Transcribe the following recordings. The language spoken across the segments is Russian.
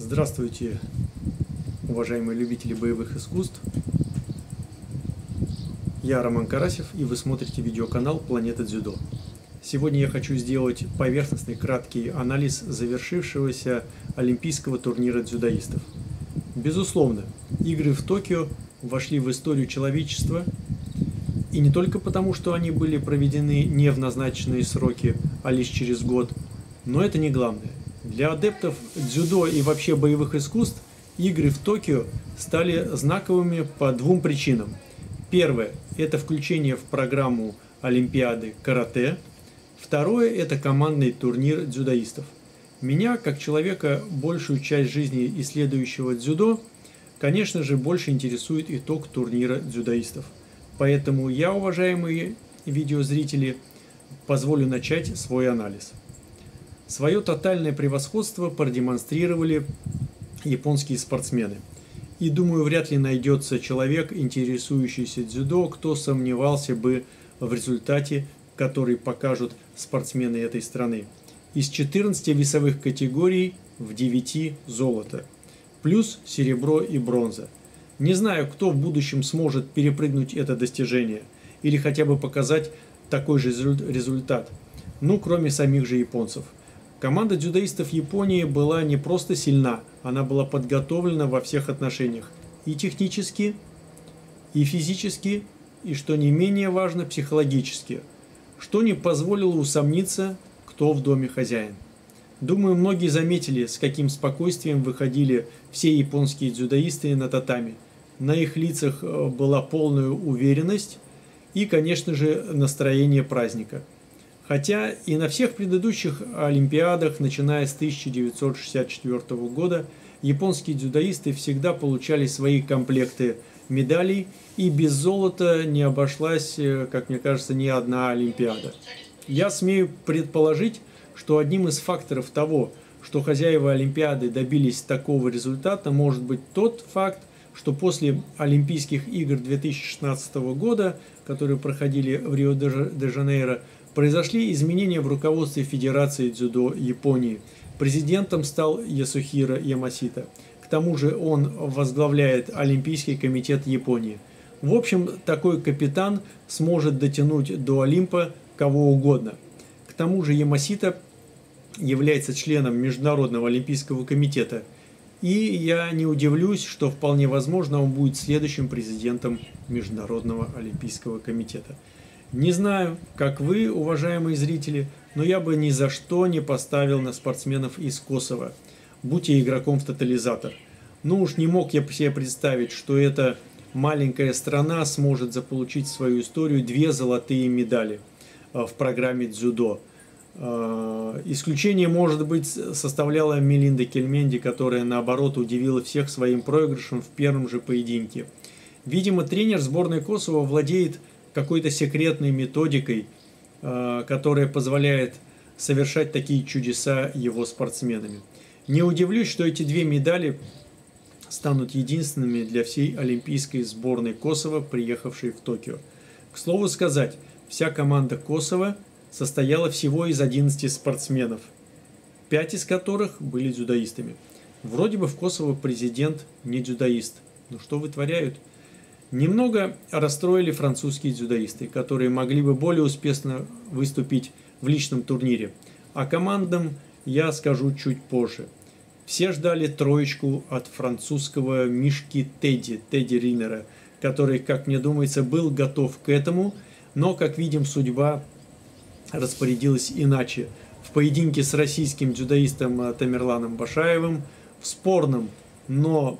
Здравствуйте, уважаемые любители боевых искусств. Я Роман Карасев, и вы смотрите видеоканал «Планета Дзюдо». Сегодня я хочу сделать поверхностный краткий анализ завершившегося олимпийского турнира дзюдоистов. Безусловно, игры в Токио вошли в историю человечества, и не только потому, что они были проведены не в назначенные сроки, а лишь через год, но это не главное. Для адептов дзюдо и вообще боевых искусств игры в Токио стали знаковыми по двум причинам. Первое – это включение в программу Олимпиады карате. Второе – это командный турнир дзюдоистов. Меня, как человека, большую часть жизни исследующего дзюдо, конечно же, больше интересует итог турнира дзюдоистов. Поэтому я, уважаемые видеозрители, позволю начать свой анализ. Свое тотальное превосходство продемонстрировали японские спортсмены. И думаю, вряд ли найдется человек, интересующийся дзюдо, кто сомневался бы в результате, который покажут спортсмены этой страны. Из 14 весовых категорий в 9 золото, плюс серебро и бронза. Не знаю, кто в будущем сможет перепрыгнуть это достижение или хотя бы показать такой же результат, ну, кроме самих же японцев. Команда дзюдоистов Японии была не просто сильна, она была подготовлена во всех отношениях. И технически, и физически, и, что не менее важно, психологически. Что не позволило усомниться, кто в доме хозяин. Думаю, многие заметили, с каким спокойствием выходили все японские дзюдоисты на татами. На их лицах была полная уверенность и, конечно же, настроение праздника. Хотя и на всех предыдущих олимпиадах, начиная с 1964 года, японские дзюдоисты всегда получали свои комплекты медалей, и без золота не обошлась, как мне кажется, ни одна олимпиада. Я смею предположить, что одним из факторов того, что хозяева олимпиады добились такого результата, может быть тот факт, что после Олимпийских игр 2016 года, которые проходили в Рио-де-Жанейро, произошли изменения в руководстве Федерации дзюдо Японии. Президентом стал Ясухиро Ямасита. К тому же он возглавляет Олимпийский комитет Японии. В общем, такой капитан сможет дотянуть до Олимпа кого угодно. К тому же Ямасита является членом Международного олимпийского комитета. И я не удивлюсь, что вполне возможно он будет следующим президентом Международного олимпийского комитета. Не знаю, как вы, уважаемые зрители, но я бы ни за что не поставил на спортсменов из Косово, будь я игроком в тотализатор. Ну уж не мог я себе представить, что эта маленькая страна сможет заполучить в свою историю 2 золотые медали в программе дзюдо. Исключение, может быть, составляла Мелинда Кельменди, которая, наоборот, удивила всех своим проигрышем в первом же поединке. Видимо, тренер сборной Косово владеет какой-то секретной методикой, которая позволяет совершать такие чудеса его спортсменами. Не удивлюсь, что эти 2 медали станут единственными для всей олимпийской сборной Косово, приехавшей в Токио. К слову сказать, вся команда Косово состояла всего из 11 спортсменов, 5 из которых были дзюдоистами. Вроде бы в Косово президент не дзюдоист. Но что вытворяют? Немного расстроили французские дзюдоисты, которые могли бы более успешно выступить в личном турнире. О командном я скажу чуть позже. Все ждали троечку от французского Мишки Тедди Ринера, который, как мне думается, был готов к этому, но, как видим, судьба распорядилась иначе. В поединке с российским дзюдоистом Тамерланом Башаевым, в спорном, но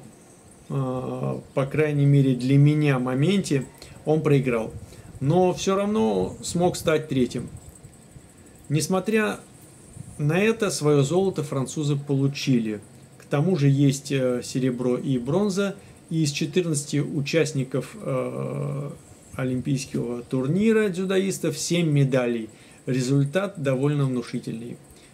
по крайней мере для меня моменте, он проиграл. Но все равно смог стать 3-м. Несмотря на это, свое золото французы получили. К тому же есть серебро и бронза. И из 14 участников олимпийского турнира дзюдоистов 7 медалей. Результат довольно внушительный.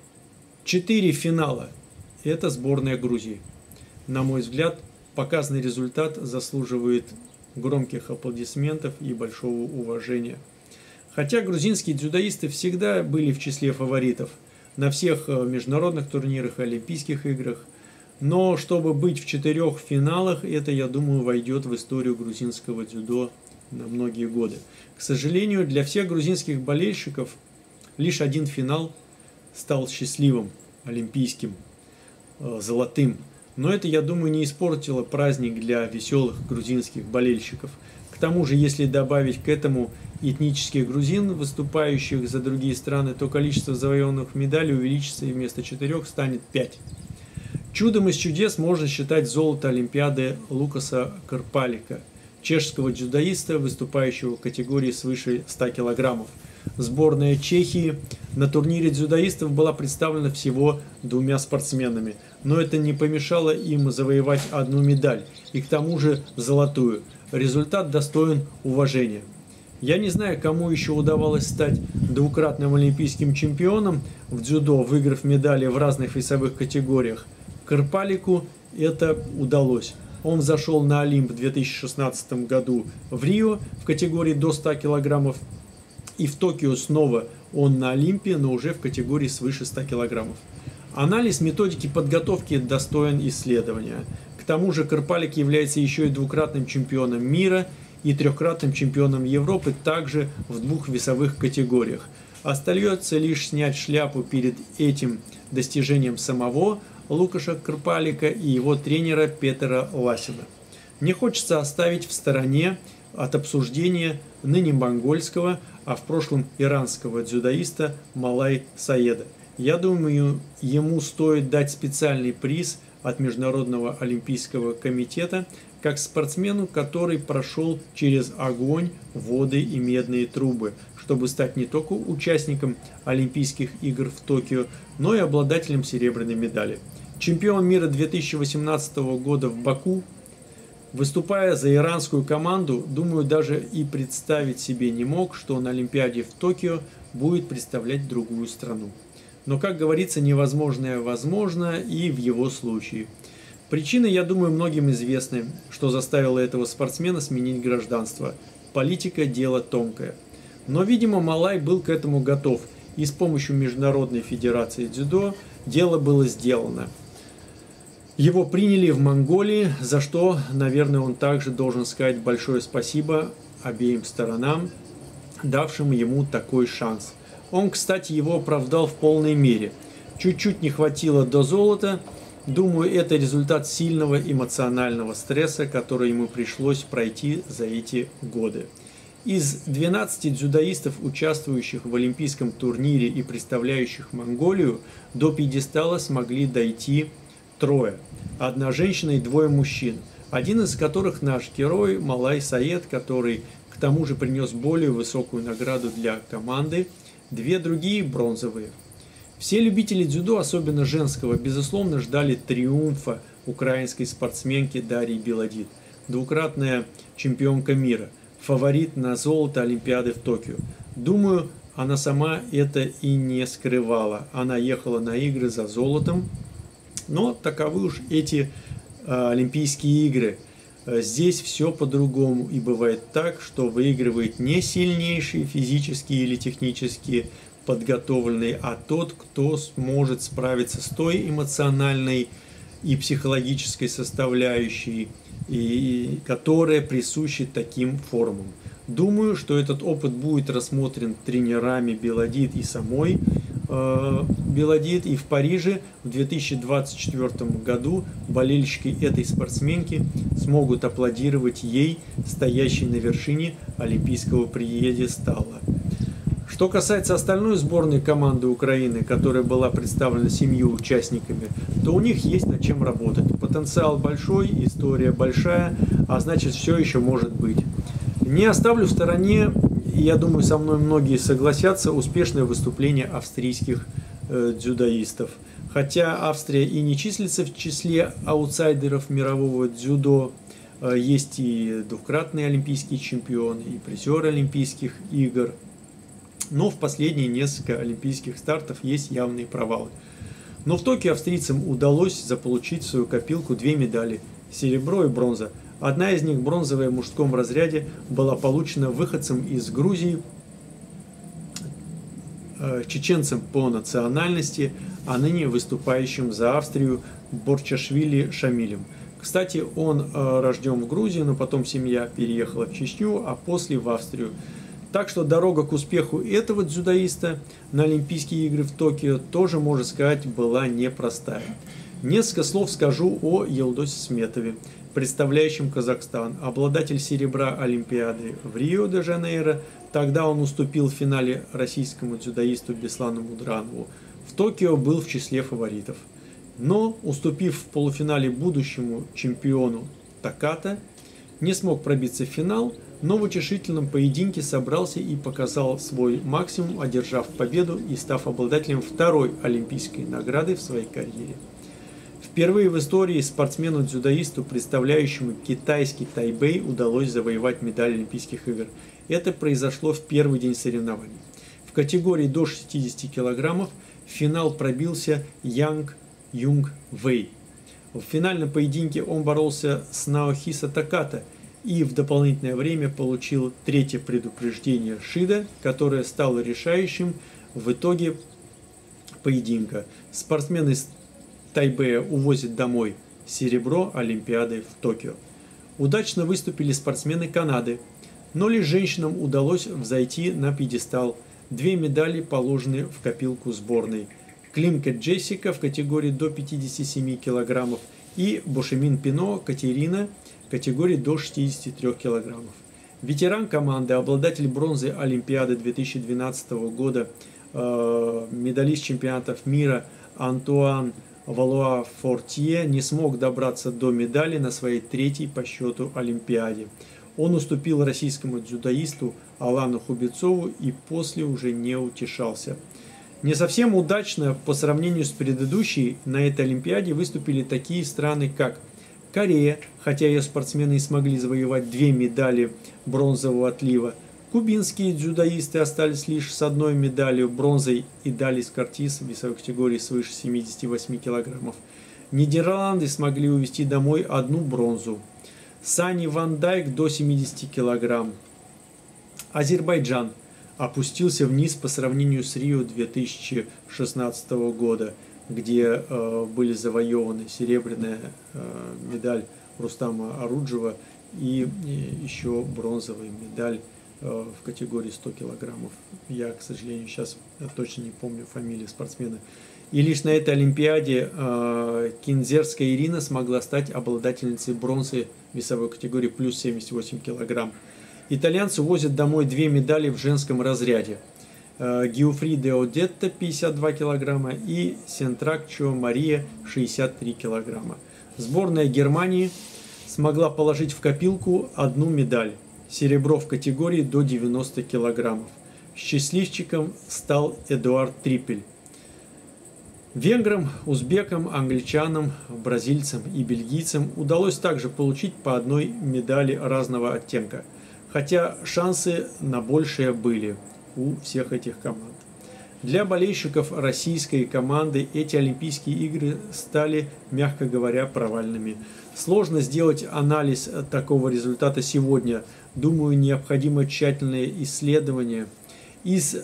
4 финала. Это сборная Грузии. На мой взгляд, показанный результат заслуживает громких аплодисментов и большого уважения. Хотя грузинские дзюдоисты всегда были в числе фаворитов на всех международных турнирах и Олимпийских играх, Но чтобы быть в 4 финалах, это, я думаю, войдет в историю грузинского дзюдо на многие годы. К сожалению, для всех грузинских болельщиков лишь один финал стал счастливым, олимпийским, золотым. Но это, я думаю, не испортило праздник для веселых грузинских болельщиков. К тому же, если добавить к этому этнических грузин, выступающих за другие страны, то количество завоеванных медалей увеличится и вместо 4 станет 5. Чудом из чудес можно считать золото Олимпиады Лукаса Крпалика, чешского дзюдоиста, выступающего в категории свыше 100 килограммов. Сборная Чехии на турнире дзюдоистов была представлена всего 2 спортсменами, но это не помешало им завоевать 1 медаль, и к тому же золотую. Результат достоин уважения. Я не знаю, кому еще удавалось стать 2-кратным олимпийским чемпионом в дзюдо, выиграв медали в разных весовых категориях. Крпалику это удалось. Он зашел на Олимп в 2016 году в Рио в категории до 100 килограммов. И в Токио снова он на Олимпе, но уже в категории свыше 100 килограммов. Анализ методики подготовки достоин исследования. К тому же Крпалик является еще и 2-кратным чемпионом мира и 3-кратным чемпионом Европы, также в 2 весовых категориях. Остается лишь снять шляпу перед этим достижением самого Лукаша Крпалика и его тренера Петера Ласина. Не хочется оставить в стороне от обсуждения ныне монгольского, а в прошлом иранского дзюдоиста Малай Саеда. Я думаю, ему стоит дать специальный приз от Международного олимпийского комитета как спортсмену, который прошел через огонь, воды и медные трубы, чтобы стать не только участником Олимпийских игр в Токио, но и обладателем серебряной медали. Чемпион мира 2018 года в Баку, выступая за иранскую команду, думаю, даже и представить себе не мог, что на Олимпиаде в Токио будет представлять другую страну. Но, как говорится, невозможное возможно и в его случае. Причины, я думаю, многим известны, что заставило этого спортсмена сменить гражданство. Политика – дело тонкое. Но, видимо, Малай был к этому готов, и с помощью Международной федерации дзюдо дело было сделано. Его приняли в Монголии, за что, наверное, он также должен сказать большое спасибо обеим сторонам, давшим ему такой шанс. Он, кстати, его оправдал в полной мере. Чуть-чуть не хватило до золота. Думаю, это результат сильного эмоционального стресса, который ему пришлось пройти за эти годы. Из 12 дзюдоистов, участвующих в олимпийском турнире и представляющих Монголию, до пьедестала смогли дойти 3. 1 женщина и 2 мужчин. Один из которых наш герой Малай Саед, который к тому же принес более высокую награду для команды. 2 другие бронзовые. Все любители дзюдо, особенно женского, безусловно ждали триумфа украинской спортсменки Дарьи Белодид, 2-кратная чемпионка мира, фаворит на золото Олимпиады в Токио. Думаю, она сама это и не скрывала. Она ехала на игры за золотом, но таковы уж эти Олимпийские игры. Здесь все по-другому, и бывает так, что выигрывает не сильнейший физически или технически подготовленный, а тот, кто сможет справиться с той эмоциональной и психологической составляющей, и которая присуща таким формам. Думаю, что этот опыт будет рассмотрен тренерами Белодид и самой Белодид, и в Париже в 2024 году болельщики этой спортсменки смогут аплодировать ей, стоящей на вершине олимпийского пьедестала. Что касается остальной сборной команды Украины, которая была представлена 7 участниками, то у них есть над чем работать. Потенциал большой, история большая, а значит все еще может быть. Не оставлю в стороне, и я думаю, со мной многие согласятся, успешное выступление австрийских дзюдоистов. Хотя Австрия и не числится в числе аутсайдеров мирового дзюдо, есть и 2-кратные олимпийские чемпионы, и призеры Олимпийских игр. Но в последние несколько олимпийских стартов есть явные провалы. Но в Токио австрийцам удалось заполучить в свою копилку 2 медали – серебро и бронза. Одна из них, бронзовая в мужском разряде, была получена выходцем из Грузии чеченцем по национальности, а ныне выступающим за Австрию Борчашвили Шамилем. Кстати, он рожден в Грузии, но потом семья переехала в Чечню, а после в Австрию. Так что дорога к успеху этого дзюдоиста на Олимпийские игры в Токио тоже, можно сказать, была непростая. Несколько слов скажу о Елдосе Сметове, представляющем Казахстан, обладатель серебра Олимпиады в Рио-де-Жанейро. Тогда он уступил в финале российскому дзюдоисту Беслану Мудранову. В Токио был в числе фаворитов. Но, уступив в полуфинале будущему чемпиону Таката, не смог пробиться в финал, но в утешительном поединке собрался и показал свой максимум, одержав победу и став обладателем второй олимпийской награды в своей карьере. Впервые в истории спортсмену-дзюдоисту, представляющему китайский Тайбэй, удалось завоевать медаль Олимпийских игр. Это произошло в первый день соревнований. В категории до 60 килограммов в финал пробился Янг Юнг Вэй. В финальном поединке он боролся с Наохиса Таката и в дополнительное время получил третье предупреждение Шида, которое стало решающим в итоге поединка. Спортсмен из Тайбэя увозит домой серебро Олимпиады в Токио. Удачно выступили спортсмены Канады, но лишь женщинам удалось взойти на пьедестал. 2 медали положены в копилку сборной. Климка Джессика в категории до 57 килограммов и Бошемин Пино Катерина в категории до 63 килограммов. Ветеран команды, обладатель бронзы Олимпиады 2012 года, медалист чемпионатов мира Антуан Валуа-Фортье не смог добраться до медали на своей третьей по счету Олимпиаде. Он уступил российскому дзюдоисту Алану Хубецову и после уже не утешался. Не совсем удачно по сравнению с предыдущей на этой Олимпиаде выступили такие страны, как Корея, хотя ее спортсмены и смогли завоевать 2 медали бронзового отлива. Кубинские дзюдоисты остались лишь с 1 медалью бронзой и Далис Кортис в весовой категории свыше 78 килограммов. Нидерланды смогли увезти домой 1 бронзу. Сани Ван Дайк до 70 килограмм. Азербайджан опустился вниз по сравнению с Рио 2016 года, где были завоеваны серебряная медаль Рустама Оруджева и еще бронзовая медаль в категории 100 килограммов. Я, к сожалению, сейчас точно не помню фамилии спортсмена. И лишь на этой Олимпиаде Кинзерская Ирина смогла стать обладательницей бронзы весовой категории плюс 78 килограмм. Итальянцы возят домой 2 медали в женском разряде. Гиуфри де Одетто 52 килограмма и Сентракчо Мария 63 килограмма. Сборная Германии смогла положить в копилку 1 медаль. Серебро в категории до 90 килограммов. Счастливчиком стал Эдуард Трипель. Венграм, узбекам, англичанам, бразильцам и бельгийцам удалось также получить по 1 медали разного оттенка. Хотя шансы на большее были у всех этих команд. Для болельщиков российской команды эти Олимпийские игры стали, мягко говоря, провальными. Сложно сделать анализ такого результата сегодня. Думаю, необходимо тщательное исследование. Из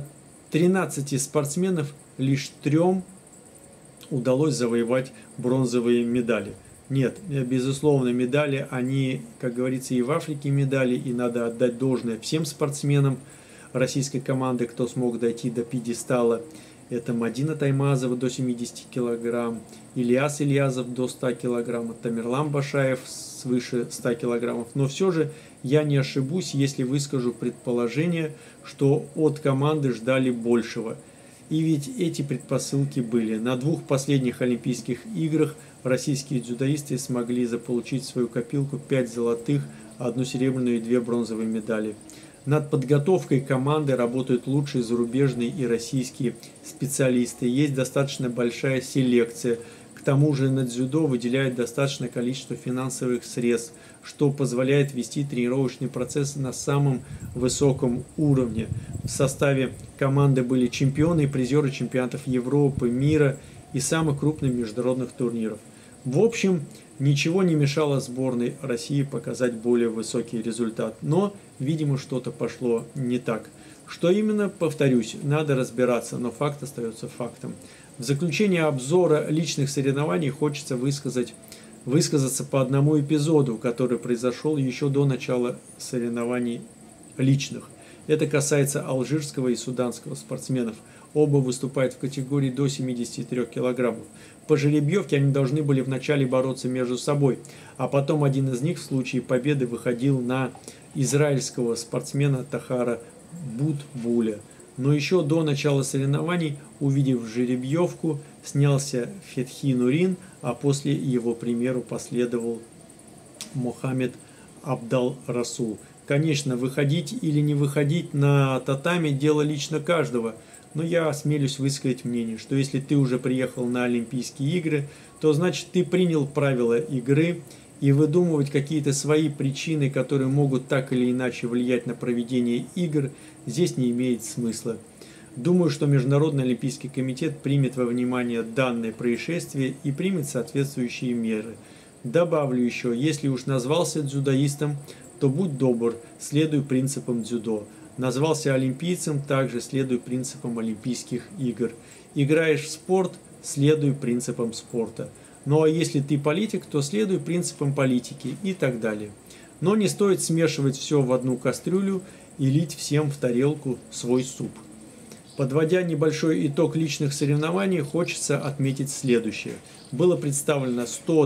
13 спортсменов лишь 3 удалось завоевать бронзовые медали. Нет, безусловно, медали, они, как говорится, и в Африке медали, и надо отдать должное всем спортсменам российской команды, кто смог дойти до пьедестала. Это Мадина Таймазова до 70 килограмм, Ильяс Ильязов до 100 килограмм, Тамерлан Башаев свыше 100 килограммов. Но все же я не ошибусь, если выскажу предположение, что от команды ждали большего. И ведь эти предпосылки были. На 2 последних Олимпийских играх российские дзюдоисты смогли заполучить в свою копилку 5 золотых, 1 серебряную и 2 бронзовые медали. Над подготовкой команды работают лучшие зарубежные и российские специалисты. Есть достаточно большая селекция. К тому же на дзюдо выделяют достаточное количество финансовых средств, что позволяет вести тренировочный процесс на самом высоком уровне. В составе команды были чемпионы и призеры чемпионатов Европы, мира и самых крупных международных турниров. В общем, ничего не мешало сборной России показать более высокий результат, но, видимо, что-то пошло не так. Что именно, повторюсь, надо разбираться, но факт остается фактом. В заключение обзора личных соревнований хочется высказаться по одному эпизоду, который произошел еще до начала соревнований личных. Это касается алжирского и суданского спортсменов. Оба выступают в категории до 73 килограммов. По жеребьевке они должны были вначале бороться между собой, а потом один из них в случае победы выходил на израильского спортсмена Тахара Бутбуля. Но еще до начала соревнований, увидев жеребьевку, снялся Фетхи Нурин, а после его примеру последовал Мохаммед Абдал-Расул. Конечно, выходить или не выходить на татами – дело лично каждого, но я осмелюсь высказать мнение, что если ты уже приехал на Олимпийские игры, то значит ты принял правила игры, и выдумывать какие-то свои причины, которые могут так или иначе влиять на проведение игр, здесь не имеет смысла. Думаю, что Международный Олимпийский комитет примет во внимание данное происшествие и примет соответствующие меры. Добавлю еще, если уж назвался дзюдоистом, то будь добр, следуй принципам дзюдо. Назвался олимпийцем, также следуй принципам Олимпийских игр. Играешь в спорт, следуй принципам спорта. Ну а если ты политик, то следуй принципам политики и так далее. Но не стоит смешивать все в одну кастрюлю и лить всем в тарелку свой суп. Подводя небольшой итог личных соревнований, хочется отметить следующее. Было представлено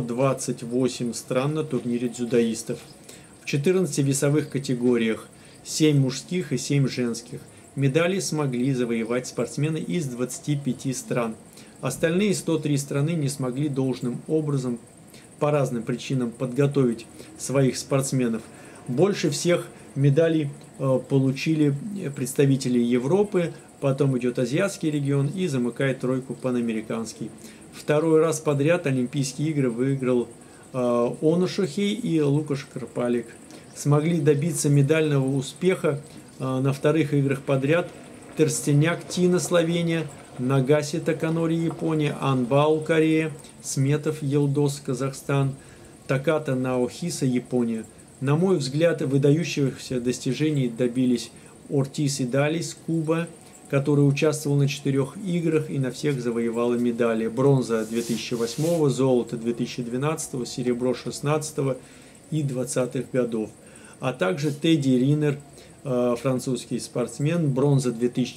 128 стран на турнире дзюдоистов. В 14 весовых категориях, 7 мужских и 7 женских. Медали смогли завоевать спортсмены из 25 стран. Остальные 103 страны не смогли должным образом по разным причинам подготовить своих спортсменов. Больше всех медалей получили представители Европы, потом идет азиатский регион и замыкает тройку панамериканский. Второй раз подряд Олимпийские игры выиграл Оно Шохей и Лукаш Карпалик. Смогли добиться медального успеха на вторых играх подряд Терстеняк Тина, Словения, Нагаси Таканори, Япония, Анбаул, Корея, Сметов Елдос, Казахстан, Таката Наохиса, Япония. На мой взгляд, выдающихся достижений добились Ортис и Далис, Куба, который участвовал на 4 играх и на всех завоевала медали. Бронза 2008, золото 2012, серебро 2016 и 2020 годов. А также Тедди Ринер, французский спортсмен, бронза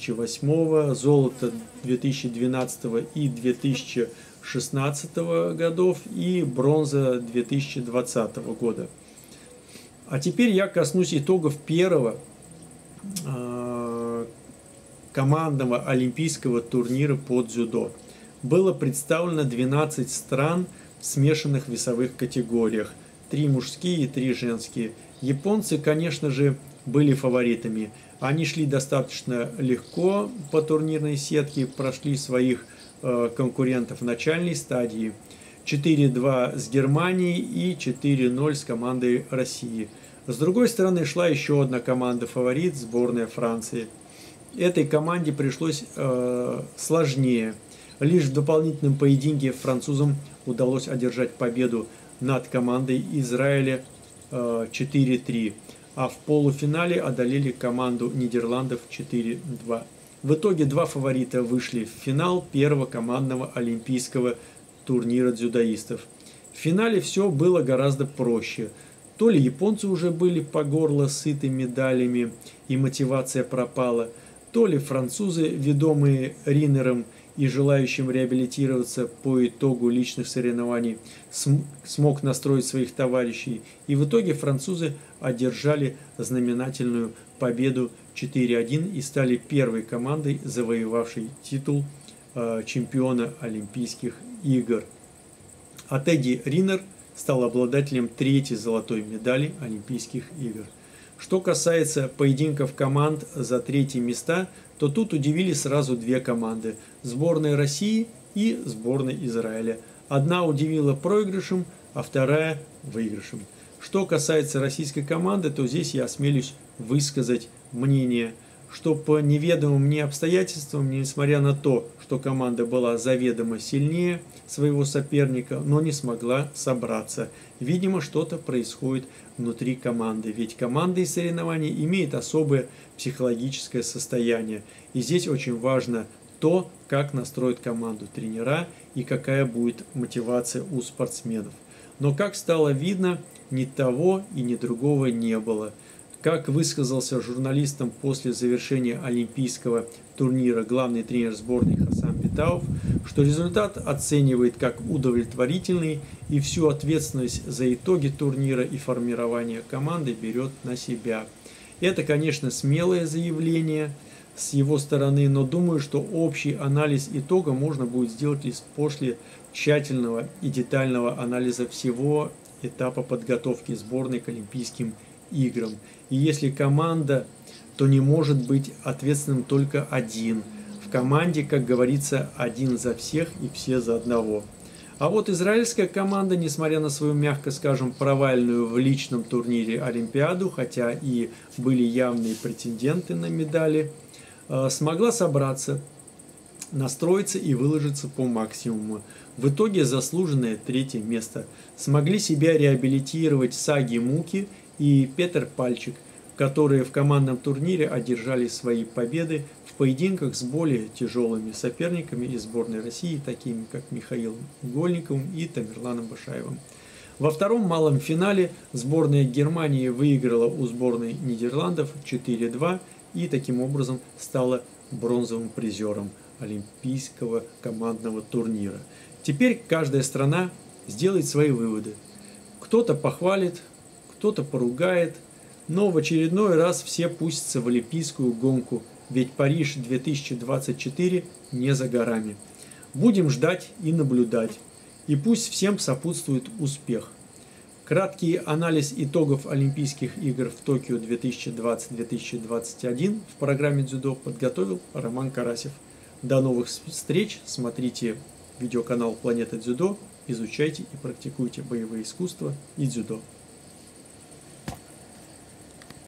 2008, золото 2012 и 2016 годов и бронза 2020 года. А теперь я коснусь итогов первого командного олимпийского турнира по дзюдо. Было представлено 12 стран в смешанных весовых категориях, 3 мужские и 3 женские. Японцы, конечно же, были фаворитами. Они шли достаточно легко по турнирной сетке, прошли своих конкурентов в начальной стадии. 4-2 с Германией и 4-0 с командой России. С другой стороны шла еще одна команда фаворит, сборная Франции. Этой команде пришлось сложнее. Лишь в дополнительном поединке французам удалось одержать победу над командой Израиля 4-3, а в полуфинале одолели команду Нидерландов 4-2. В итоге два фаворита вышли в финал первого командного олимпийского турнира дзюдоистов. В финале все было гораздо проще. То ли японцы уже были по горло сыты медалями и мотивация пропала, то ли французы, ведомые Ринером и желающим реабилитироваться по итогу личных соревнований, смог настроить своих товарищей. И в итоге французы одержали знаменательную победу 4-1 и стали первой командой, завоевавшей титул чемпиона Олимпийских игр. А Тедди Ринер стал обладателем 3-й золотой медали Олимпийских игр. Что касается поединков команд за 3-е места, то тут удивили сразу две команды – сборная России и сборная Израиля. Одна удивила проигрышем, а вторая – выигрышем. Что касается российской команды, то здесь я осмелюсь высказать мнение, что по неведомым мне обстоятельствам, несмотря на то, что команда была заведомо сильнее своего соперника, но не смогла собраться. Видимо, что-то происходит внутри команды, ведь команда и соревнования имеют особое психологическое состояние. И здесь очень важно то, как настроят команду тренера и какая будет мотивация у спортсменов. Но, как стало видно, ни того и ни другого не было. Как высказался журналистам после завершения олимпийского турнира главный тренер сборной Хасан Битаов, что результат оценивает как удовлетворительный и всю ответственность за итоги турнира и формирование команды берет на себя. Это, конечно, смелое заявление с его стороны, но думаю, что общий анализ итога можно будет сделать лишь после тщательного и детального анализа всего этапа подготовки сборной к Олимпийским играм. И если команда, то не может быть ответственным только один. В команде, как говорится, один за всех и все за одного. А вот израильская команда, несмотря на свою, мягко скажем, провальную в личном турнире Олимпиаду, хотя и были явные претенденты на медали, смогла собраться, настроиться и выложиться по максимуму. В итоге заслуженное третье место. Смогли себя реабилитировать Саги Муки и Петр Пальчик, которые в командном турнире одержали свои победы в поединках с более тяжелыми соперниками из сборной России, такими как Михаилом Игольниковым и Тамерланом Башаевым. Во втором малом финале сборная Германии выиграла у сборной Нидерландов 4-2 и таким образом стала бронзовым призером олимпийского командного турнира. Теперь каждая страна сделает свои выводы. Кто-то похвалит, кто-то поругает, но в очередной раз все пустятся в олимпийскую гонку, ведь Париж 2024 не за горами. Будем ждать и наблюдать, и пусть всем сопутствует успех. Краткий анализ итогов Олимпийских игр в Токио 2020-2021 в программе дзюдо подготовил Роман Карасев. До новых встреч, смотрите видеоканал Планета Дзюдо, изучайте и практикуйте боевые искусства и дзюдо.